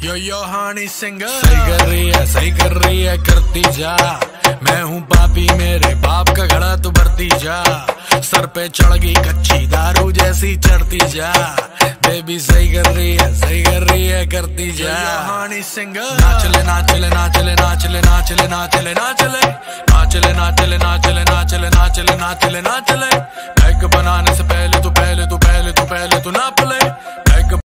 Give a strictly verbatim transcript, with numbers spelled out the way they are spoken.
यो यो हानी singer सही कर रही है, सही कर रही है, करती जा। मैं हूँ पापी, मेरे बाप का घड़ा तू भरती जा। सर पे चढ़ गई कच्ची दारू जैसी चढ़ती जा। बेबी सही कर रही है, सही कर रही है, करती जा। हानी सिंगर नाचले नाचले नाचले नाचले नाचले नाचले नाचले नाचले नाचले नाचले नाचले नाचले नाचले नाचले बैग बनाने